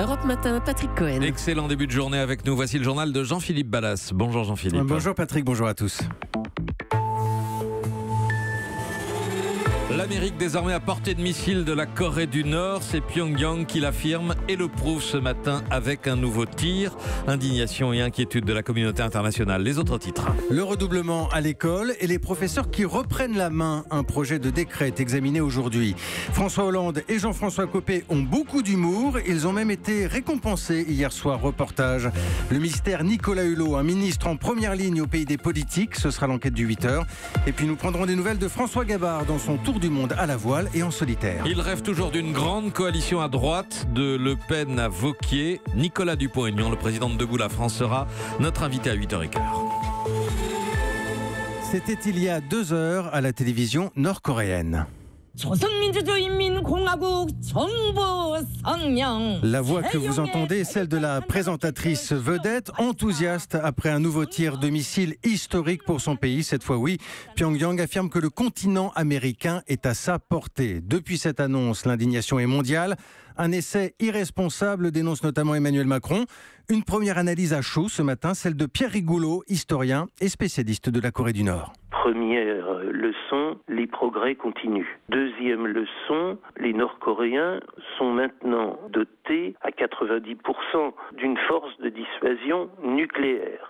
Europe Matin, Patrick Cohen. Excellent début de journée avec nous. Voici le journal de Jean-Philippe Ballas. Bonjour Jean-Philippe. Bonjour Patrick, bonjour à tous. L'Amérique désormais à portée de missile de la Corée du Nord, c'est Pyongyang qui l'affirme et le prouve ce matin avec un nouveau tir. Indignation et inquiétude de la communauté internationale. Les autres titres. Le redoublement à l'école et les professeurs qui reprennent la main. Un projet de décret est examiné aujourd'hui. François Hollande et Jean-François Copé ont beaucoup d'humour. Ils ont même été récompensés hier soir. Reportage. Le mystère Nicolas Hulot, un ministre en première ligne au pays des politiques. Ce sera l'enquête du 8h. Et puis nous prendrons des nouvelles de François Gabard dans son tour du monde à la voile et en solitaire. Il rêve toujours d'une grande coalition à droite, de Le Pen à Wauquiez. Nicolas Dupont-Aignan, le président de Debout la France, sera notre invité à 8h15. C'était il y a 2 heures à la télévision nord-coréenne. La voix que vous entendez est celle de la présentatrice vedette, enthousiaste après un nouveau tir de missile historique pour son pays. Cette fois, oui, Pyongyang affirme que le continent américain est à sa portée. Depuis cette annonce, l'indignation est mondiale. Un essai irresponsable dénonce notamment Emmanuel Macron. Une première analyse à chaud ce matin, celle de Pierre Rigoulot, historien et spécialiste de la Corée du Nord. Première leçon, les progrès continuent. Deuxième leçon, les Nord-Coréens sont maintenant dotés à 90% d'une force de dissuasion nucléaire.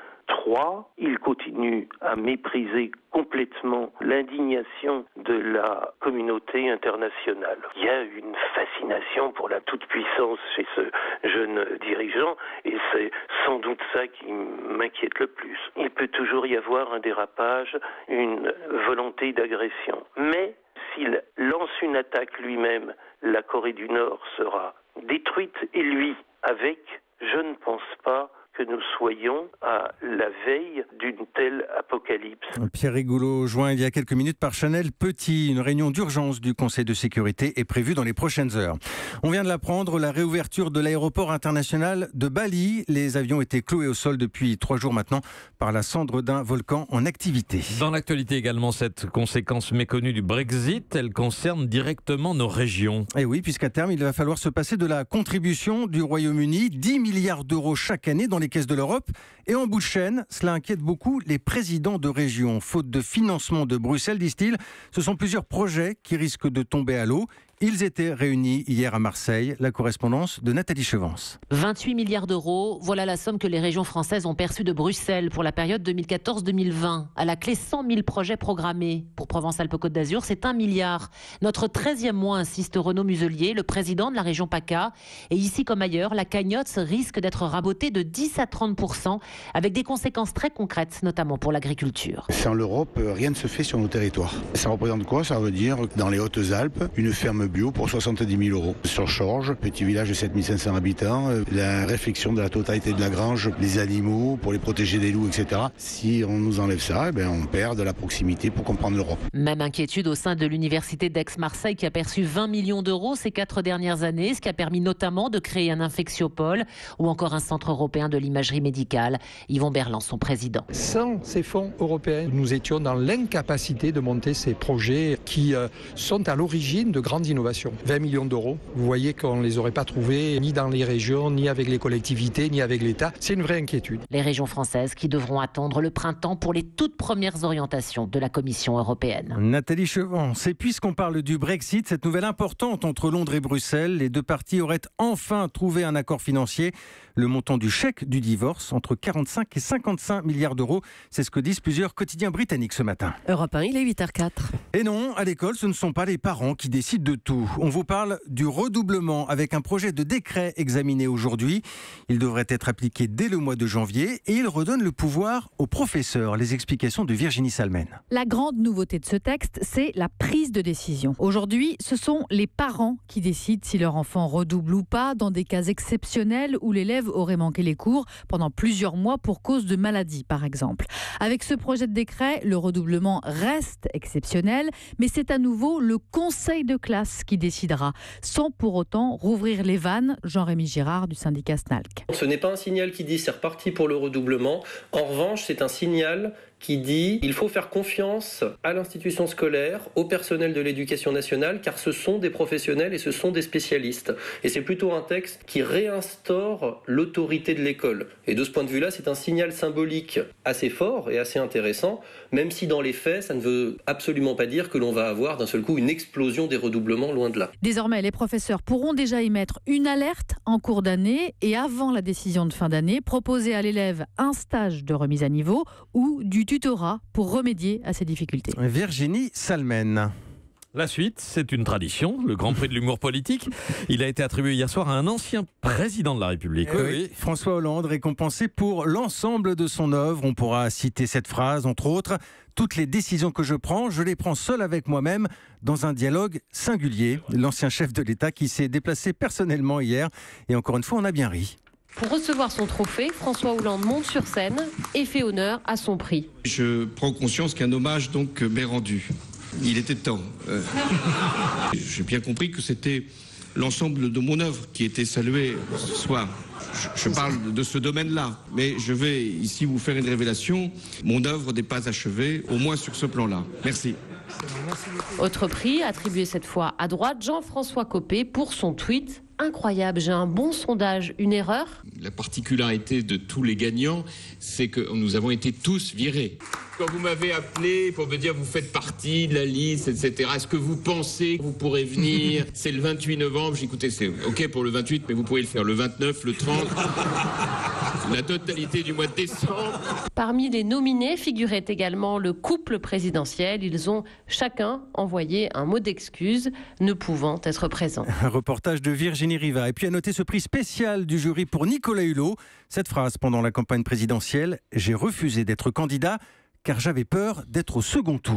3, ils continuent à mépriser complètement l'indignation de la communauté internationale. Il y a une fascination pour la toute-puissance chez ce jeune dirigeant et c'est sans doute ça qui m'inquiète le plus. Il peut toujours y avoir un dérapage, une volonté d'agression. Mais s'il lance une attaque lui-même, la Corée du Nord sera détruite et lui avec. Je ne pense pas que nous soyons à la veille d'une telle apocalypse. Pierre Rigoulot, joint il y a quelques minutes par Chanel Petit. Une réunion d'urgence du Conseil de sécurité est prévue dans les prochaines heures. On vient de l'apprendre, la réouverture de l'aéroport international de Bali. Les avions étaient cloués au sol depuis 3 jours maintenant par la cendre d'un volcan en activité. Dans l'actualité également, cette conséquence méconnue du Brexit, elle concerne directement nos régions. Et oui, puisqu'à terme, il va falloir se passer de la contribution du Royaume-Uni, 10 milliards d'euros chaque année dans les caisses de l'Europe. Et en bout de chaîne, cela inquiète beaucoup les présidents de région. Faute de financement de Bruxelles, disent-ils, ce sont plusieurs projets qui risquent de tomber à l'eau. Ils étaient réunis hier à Marseille. La correspondance de Nathalie Chevance. 28 milliards d'euros, voilà la somme que les régions françaises ont perçue de Bruxelles pour la période 2014-2020. À la clé, 100 000 projets programmés. Pour Provence-Alpes-Côte d'Azur, c'est 1 milliard. Notre 13e mois, insiste Renaud Muselier, le président de la région PACA. Et ici comme ailleurs, la cagnotte risque d'être rabotée de 10 à 30%, avec des conséquences très concrètes, notamment pour l'agriculture. Sans l'Europe, rien ne se fait sur nos territoires. Ça représente quoi? Ça veut dire que dans les Hautes-Alpes, une ferme bio pour 70 000 euros. Sur Chorges, petit village de 7 500 habitants, la réflexion de la totalité de la grange, les animaux, pour les protéger des loups, etc. Si on nous enlève ça, on perd de la proximité pour comprendre l'Europe. Même inquiétude au sein de l'université d'Aix-Marseille qui a perçu 20 millions d'euros ces 4 dernières années, ce qui a permis notamment de créer un infectiopôle ou encore un centre européen de l'imagerie médicale. Yvon Berland, son président. Sans ces fonds européens, nous étions dans l'incapacité de monter ces projets qui sont à l'origine de grandes innovations. 20 millions d'euros, vous voyez qu'on ne les aurait pas trouvés ni dans les régions, ni avec les collectivités, ni avec l'État. C'est une vraie inquiétude. Les régions françaises qui devront attendre le printemps pour les toutes premières orientations de la Commission européenne. Nathalie Chevance. Et puisqu'on parle du Brexit, cette nouvelle importante entre Londres et Bruxelles, les 2 parties auraient enfin trouvé un accord financier. Le montant du chèque du divorce, entre 45 et 55 milliards d'euros. C'est ce que disent plusieurs quotidiens britanniques ce matin. Europe 1, il est 8h04. Et non, à l'école, ce ne sont pas les parents qui décident de tout. On vous parle du redoublement avec un projet de décret examiné aujourd'hui. Il devrait être appliqué dès le mois de janvier et il redonne le pouvoir aux professeurs. Les explications de Virginie Salmen. La grande nouveauté de ce texte, c'est la prise de décision. Aujourd'hui, ce sont les parents qui décident si leur enfant redouble ou pas dans des cas exceptionnels où l'élève aurait manqué les cours pendant plusieurs mois pour cause de maladie, par exemple. Avec ce projet de décret, le redoublement reste exceptionnel, mais c'est à nouveau le conseil de classe qui décidera, sans pour autant rouvrir les vannes. Jean-Rémy Girard du syndicat SNALC. Ce n'est pas un signal qui dit c'est reparti pour le redoublement. En revanche, c'est un signal qui dit qu'il faut faire confiance à l'institution scolaire, au personnel de l'éducation nationale, car ce sont des professionnels et ce sont des spécialistes. Et c'est plutôt un texte qui réinstaure l'autorité de l'école. Et de ce point de vue-là, c'est un signal symbolique assez fort et assez intéressant, même si dans les faits, ça ne veut absolument pas dire que l'on va avoir d'un seul coup une explosion des redoublements, loin de là. Désormais, les professeurs pourront déjà émettre une alerte en cours d'année et avant la décision de fin d'année, proposer à l'élève un stage de remise à niveau ou du tutorat pour remédier à ces difficultés. Virginie Salmen. La suite, c'est une tradition, le Grand Prix de l'humour politique. Il a été attribué hier soir à un ancien président de la République. Oui. François Hollande, récompensé pour l'ensemble de son œuvre. On pourra citer cette phrase, entre autres. Toutes les décisions que je les prends seul avec moi-même dans un dialogue singulier. L'ancien chef de l'État qui s'est déplacé personnellement hier. Et encore une fois, on a bien ri. Pour recevoir son trophée, François Hollande monte sur scène et fait honneur à son prix. Je prends conscience qu'un hommage donc m'est rendu. Il était temps. J'ai bien compris que c'était l'ensemble de mon œuvre qui était salué ce soir. Je parle de ce domaine-là, mais je vais ici vous faire une révélation. Mon œuvre n'est pas achevée, au moins sur ce plan-là. Merci. Autre prix, attribué cette fois à droite, Jean-François Copé pour son tweet. Incroyable, j'ai un bon sondage, une erreur ? La particularité de tous les gagnants, c'est que nous avons été tous virés. Quand vous m'avez appelé pour me dire vous faites partie de la liste, etc., est-ce que vous pensez que vous pourrez venir ? C'est le 28 novembre, j'ai écouté, c'est OK pour le 28, mais vous pouvez le faire le 29, le 30, la totalité du mois de décembre. Parmi les nominés figurait également le couple présidentiel. Ils ont chacun envoyé un mot d'excuse, ne pouvant être présents. Un reportage de Virginie Riva. Et puis à noter ce prix spécial du jury pour Nicolas Hulot. Cette phrase pendant la campagne présidentielle, « J'ai refusé d'être candidat car j'avais peur d'être au second tour ».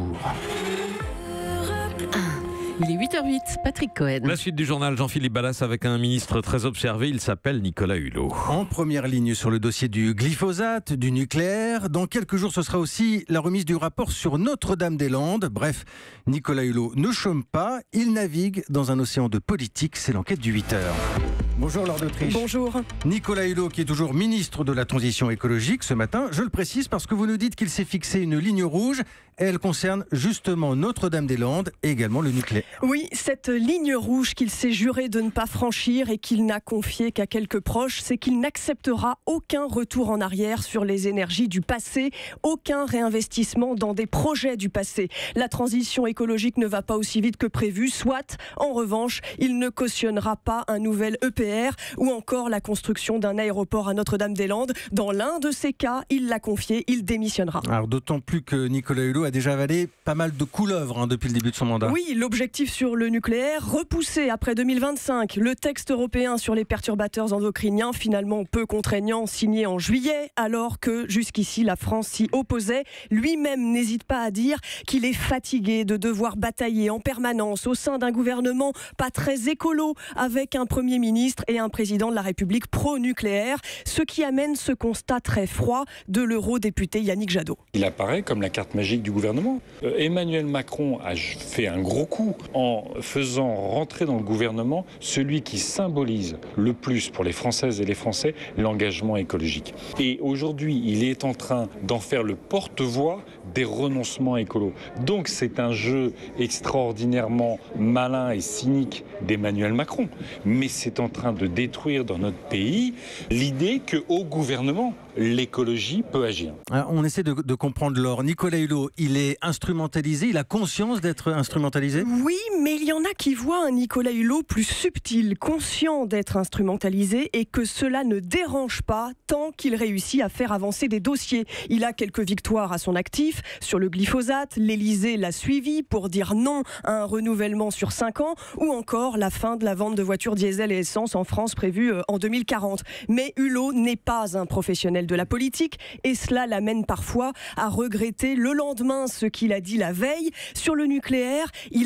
Il est 8h08, Patrick Cohen. La suite du journal, Jean-Philippe Ballas avec un ministre très observé, il s'appelle Nicolas Hulot. En première ligne sur le dossier du glyphosate, du nucléaire. Dans quelques jours, ce sera aussi la remise du rapport sur Notre-Dame-des-Landes. Bref, Nicolas Hulot ne chôme pas, il navigue dans un océan de politique. C'est l'enquête du 8h. Bonjour Laure d'Autriche. Bonjour. Nicolas Hulot qui est toujours ministre de la Transition écologique ce matin. Je le précise parce que vous nous dites qu'il s'est fixé une ligne rouge. Elle concerne justement Notre-Dame-des-Landes et également le nucléaire. Oui, cette ligne rouge qu'il s'est juré de ne pas franchir et qu'il n'a confiée qu'à quelques proches, c'est qu'il n'acceptera aucun retour en arrière sur les énergies du passé, aucun réinvestissement dans des projets du passé. La transition écologique ne va pas aussi vite que prévu, soit, en revanche, il ne cautionnera pas un nouvel EPR ou encore la construction d'un aéroport à Notre-Dame-des-Landes. Dans l'un de ces cas, il l'a confié, il démissionnera. Alors d'autant plus que Nicolas Hulot a déjà avalé pas mal de couleuvres depuis le début de son mandat. Oui, l'objectif sur le nucléaire, repoussé après 2025. Le texte européen sur les perturbateurs endocriniens, finalement peu contraignant, signé en juillet, alors que jusqu'ici la France s'y opposait. Lui-même n'hésite pas à dire qu'il est fatigué de devoir batailler en permanence au sein d'un gouvernement pas très écolo, avec un Premier ministre et un président de la République pro-nucléaire, ce qui amène ce constat très froid de l'eurodéputé Yannick Jadot. Il apparaît comme la carte magique du gouvernement. Emmanuel Macron a fait un gros coup en faisant rentrer dans le gouvernement celui qui symbolise le plus pour les Françaises et les Français l'engagement écologique. Et aujourd'hui, il est en train d'en faire le porte-voix des renoncements écolos. Donc c'est un jeu extraordinairement malin et cynique d'Emmanuel Macron. Mais c'est en train de détruire dans notre pays l'idée qu'au gouvernement, l'écologie peut agir. Alors, on essaie de comprendre Laure. Nicolas Hulot, il est instrumentalisé, il a conscience d'être instrumentalisé ? Oui, mais il y en a qui voient un Nicolas Hulot plus subtil, conscient d'être instrumentalisé et que cela ne dérange pas tant qu'il réussit à faire avancer des dossiers. Il a quelques victoires à son actif. Sur le glyphosate, l'Élysée l'a suivi pour dire non à un renouvellement sur 5 ans ou encore la fin de la vente de voitures diesel et essence en France prévue en 2040. Mais Hulot n'est pas un professionnel de la politique et cela l'amène parfois à regretter le lendemain ce qu'il a dit la veille. Sur le nucléaire, il a confié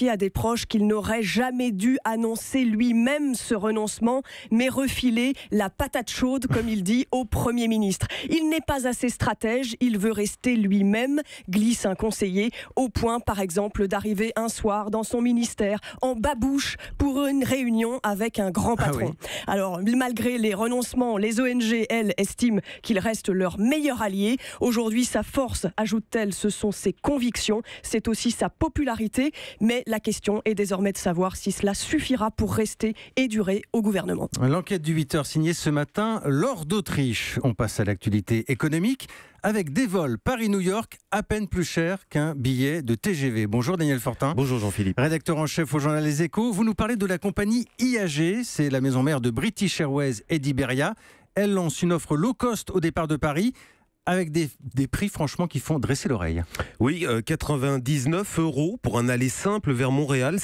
confié à des proches qu'il n'aurait jamais dû annoncer lui-même ce renoncement, mais refiler la patate chaude, comme il dit, au Premier ministre. Il n'est pas assez stratège, il veut rester lui-même, glisse un conseiller, au point par exemple d'arriver un soir dans son ministère en babouche pour une réunion avec un grand patron. Ah oui. Alors malgré les renoncements, les ONG, elles, estiment qu'il reste leur meilleur allié. Aujourd'hui, sa force, ajoute-t-elle, ce sont ses convictions, c'est aussi sa popularité, mais la question est désormais de savoir si cela suffira pour rester et durer au gouvernement. L'enquête du 8h signée ce matin, Laure d'Autriche. On passe à l'actualité économique avec des vols Paris-New York à peine plus chers qu'un billet de TGV. Bonjour Daniel Fortin. Bonjour Jean-Philippe. Rédacteur en chef au journal Les Échos. Vous nous parlez de la compagnie IAG, c'est la maison mère de British Airways et d'Iberia. Elle lance une offre low cost au départ de Paris, avec des prix franchement qui font dresser l'oreille. Oui, 99 € pour un aller simple vers Montréal,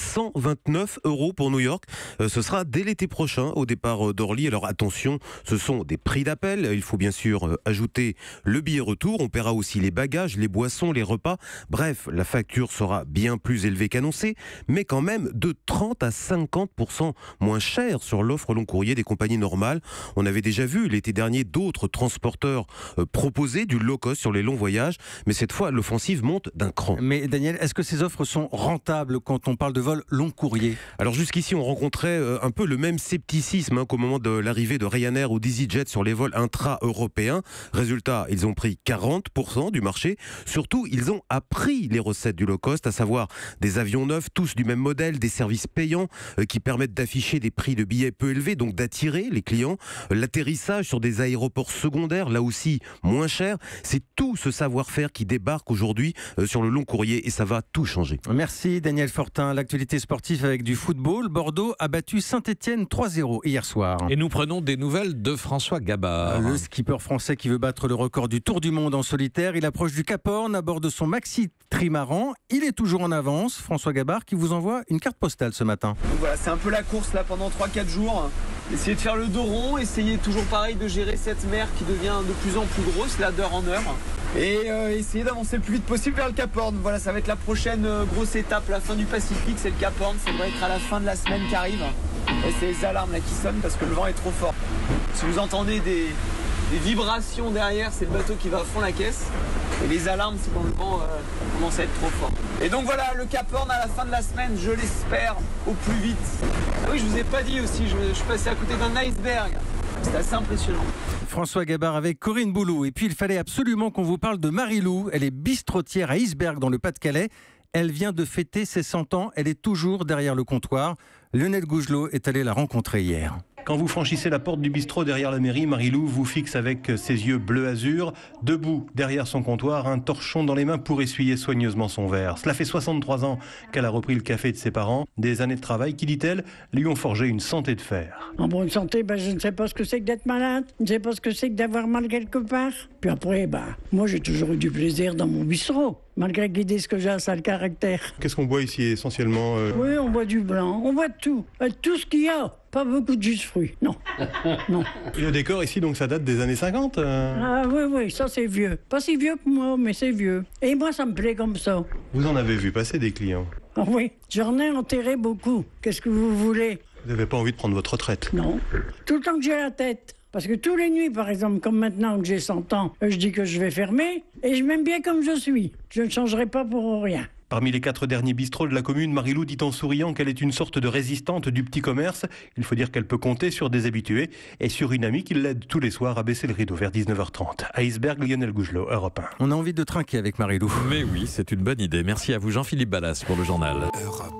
129 € pour New York. Ce sera dès l'été prochain au départ d'Orly. Alors attention, ce sont des prix d'appel. Il faut bien sûr ajouter le billet retour. On paiera aussi les bagages, les boissons, les repas. Bref, la facture sera bien plus élevée qu'annoncée, mais quand même de 30 à 50% moins cher sur l'offre long courrier des compagnies normales. On avait déjà vu l'été dernier d'autres transporteurs proposer du low cost sur les longs voyages, mais cette fois l'offensive monte d'un cran. Mais Daniel, est-ce que ces offres sont rentables quand on parle de vol long courrier ? Alors jusqu'ici on rencontrait un peu le même scepticisme qu'au moment de l'arrivée de Ryanair ou d'EasyJet sur les vols intra-européens. Résultat, ils ont pris 40% du marché. Surtout, ils ont appris les recettes du low cost, à savoir des avions neufs, tous du même modèle, des services payants qui permettent d'afficher des prix de billets peu élevés, donc d'attirer les clients. L'atterrissage sur des aéroports secondaires, là aussi moins cher. C'est tout ce savoir-faire qui débarque aujourd'hui sur le long courrier et ça va tout changer. Merci Daniel Fortin. L'actualité sportive avec du football. Bordeaux a battu Saint-Etienne 3-0 hier soir. Et nous prenons des nouvelles de François Gabard. Le skipper français qui veut battre le record du Tour du Monde en solitaire. Il approche du Cap Horn à bord de son maxi trimaran. Il est toujours en avance. François Gabard qui vous envoie une carte postale ce matin. Voilà, c'est un peu la course là pendant 3-4 jours. Essayer de faire le dos rond, essayer toujours pareil de gérer cette mer qui devient de plus en plus grosse là d'heure en heure. Et essayer d'avancer le plus vite possible vers le Cap Horn. Voilà, ça va être la prochaine grosse étape, la fin du Pacifique, c'est le Cap Horn. Ça devrait être à la fin de la semaine qui arrive. Et c'est les alarmes là qui sonnent parce que le vent est trop fort. Si vous entendez des vibrations derrière, c'est le bateau qui va à fond la caisse. Et les alarmes, c'est quand le vent commence à être trop fort. Et donc voilà, le Cap Horn à la fin de la semaine, je l'espère, au plus vite. Ah oui, je vous ai pas dit aussi, je suis passé à côté d'un iceberg. C'est assez impressionnant. François Gabard avec Corinne Boulou. Et puis il fallait absolument qu'on vous parle de Marie-Lou. Elle est bistrotière à Iceberg dans le Pas-de-Calais. Elle vient de fêter ses 100 ans. Elle est toujours derrière le comptoir. Lionel Gougelot est allé la rencontrer hier. Quand vous franchissez la porte du bistrot derrière la mairie, Marie-Lou vous fixe avec ses yeux bleu azur, debout derrière son comptoir, un torchon dans les mains pour essuyer soigneusement son verre. Cela fait 63 ans qu'elle a repris le café de ses parents. Des années de travail qui, dit-elle, lui ont forgé une santé de fer. En bonne santé, je ne sais pas ce que c'est que d'être malade. Je ne sais pas ce que c'est que d'avoir mal quelque part. Puis après, moi j'ai toujours eu du plaisir dans mon bistrot. Malgré qu'ils disent que j'ai un sale caractère. Qu'est-ce qu'on boit ici essentiellement Oui, on boit du blanc, on boit de tout. Tout ce qu'il y a. Pas beaucoup de jus de fruits, non. Non. Et le décor ici, donc ça date des années 50 Ah oui, ça c'est vieux. Pas si vieux que moi, mais c'est vieux. Et moi, ça me plaît comme ça. Vous en avez vu passer des clients? Ah oui, j'en ai enterré beaucoup. Qu'est-ce que vous voulez? Vous n'avez pas envie de prendre votre retraite? Non. Tout le temps que j'ai la tête. Parce que tous les nuits, par exemple, comme maintenant que j'ai 100 ans, je dis que je vais fermer et je m'aime bien comme je suis. Je ne changerai pas pour rien. Parmi les 4 derniers bistrots de la commune, Marie-Lou dit en souriant qu'elle est une sorte de résistante du petit commerce. Il faut dire qu'elle peut compter sur des habitués et sur une amie qui l'aide tous les soirs à baisser le rideau vers 19h30. À Iceberg, Lionel Gougelot, Europe 1. On a envie de trinquer avec Marie-Lou. Mais oui, c'est une bonne idée. Merci à vous Jean-Philippe Ballas pour le journal. Europe.